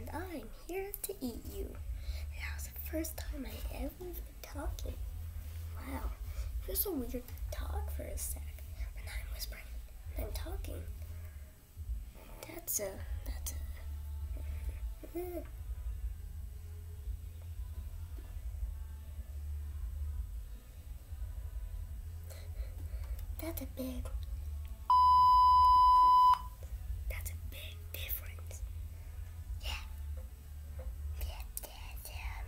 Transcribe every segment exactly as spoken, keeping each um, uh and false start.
and I'm here to eat you. That was the first time I ever been talking. Wow, it feels so weird to talk for a sec. When I'm whispering, and I'm talking. That's a, that's a... That's a big... That's a big difference. Yeah. Yeah, yeah, yeah.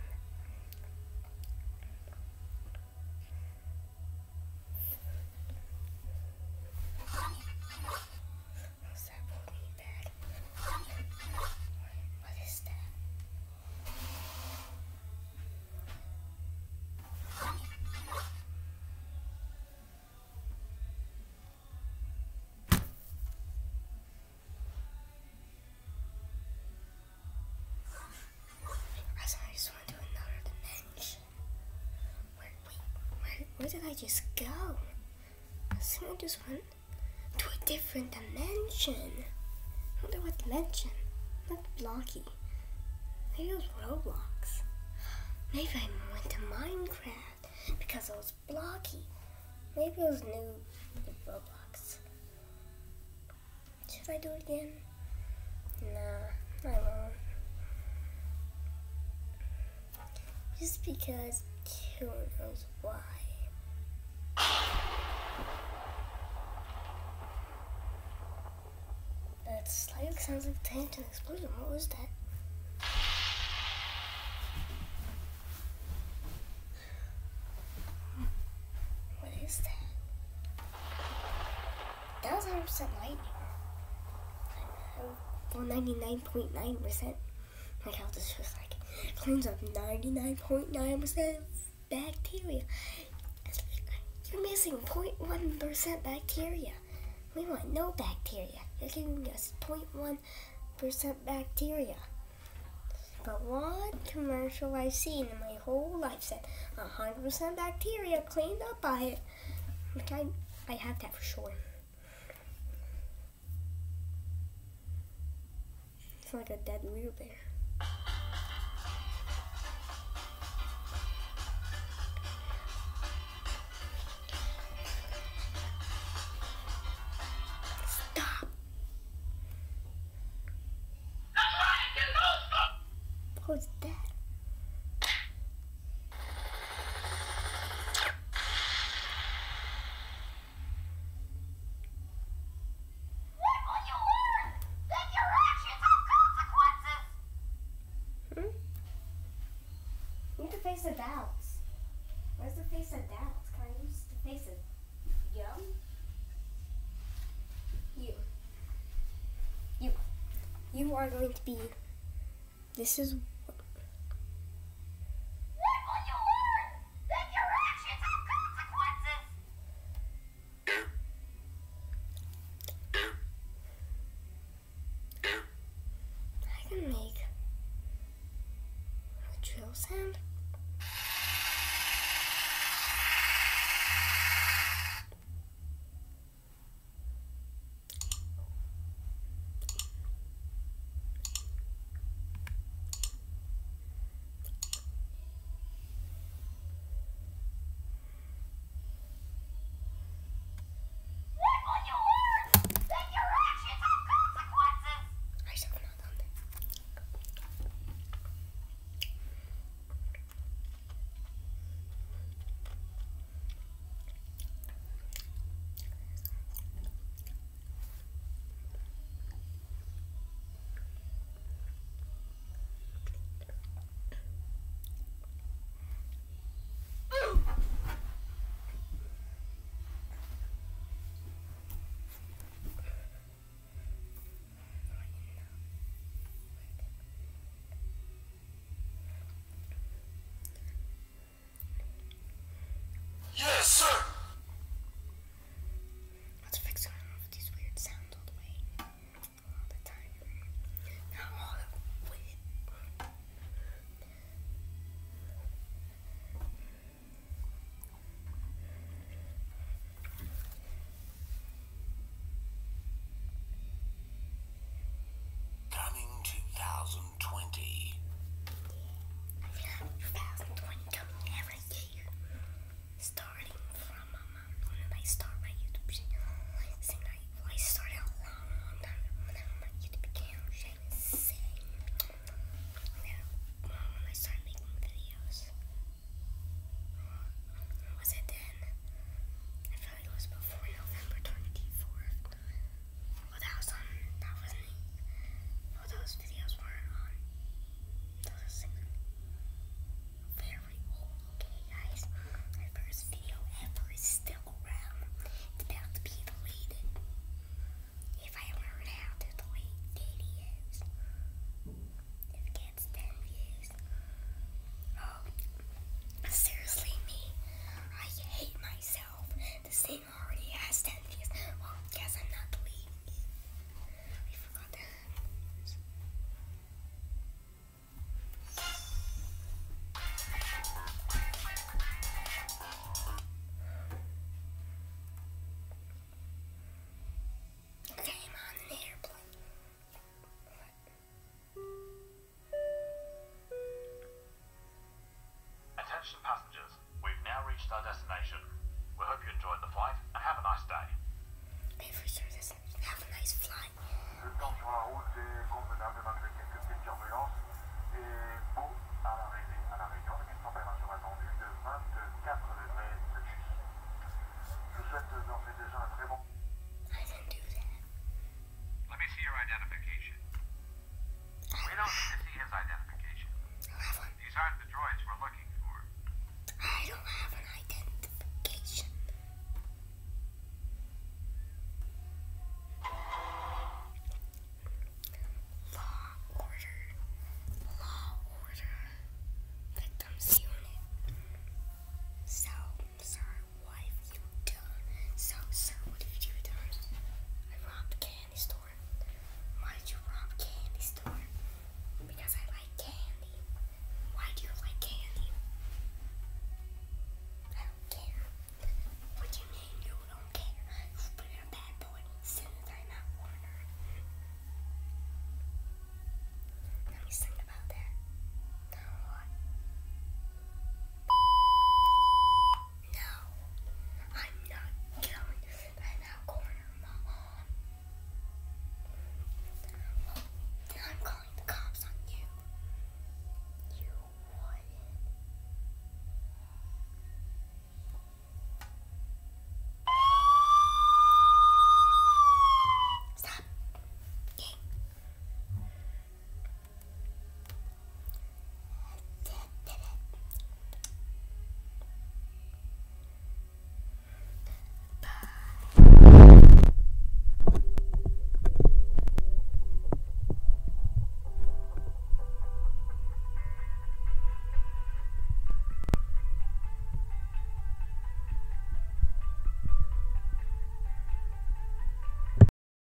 What's that holding me back? What is that? I just went to another dimension. Where, wait, where, where did I just go? I think I just went to a different dimension. I wonder what dimension. Not Blocky. Maybe it was Roblox. Maybe I went to Minecraft because it was Blocky. Maybe it was new with Roblox. Should I do it again? Nah, I won't. Just because who knows why. That slightly sounds like a tangent explosion. What was that? What is that? That was one hundred percent lightning. Well, ninety-nine point nine percent. Like how this was like. Cleans up ninety-nine point nine percent bacteria. You're missing zero point one percent bacteria. We want no bacteria. You're giving us zero point one percent bacteria. But one commercial I've seen in my whole life said one hundred percent bacteria cleaned up by it. Like I, I have that for sure. It's like a dead real bear. What's that? What will you learn? That your actions have consequences! Hmm? You need to face the doubts. Where's the face of doubts? Can I use the face of yum? You. You. You are going to be... This is... I can make a drill sound.